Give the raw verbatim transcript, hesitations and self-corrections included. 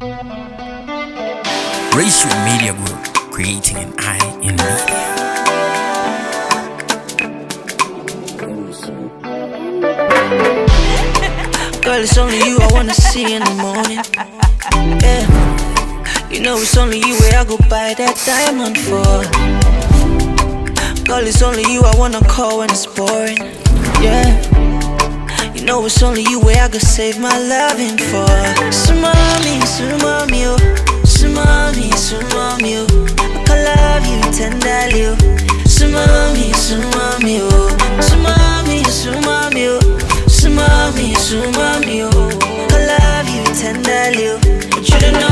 Ratio Media Group, creating an eye in media. Girl, it's only you I wanna see in the morning. Yeah, you know it's only you where I go buy that diamond for. Girl, it's only you I wanna call when it's boring. Yeah, you know it's only you where I go save my loving for. Sumami, sumami, oh, sumami, sumami, oh, I can love you tenderly, oh. Sumami, sumami, oh, sumami, sumami, oh, sumami, sumami, oh, I can love you tenderly, oh. But you don't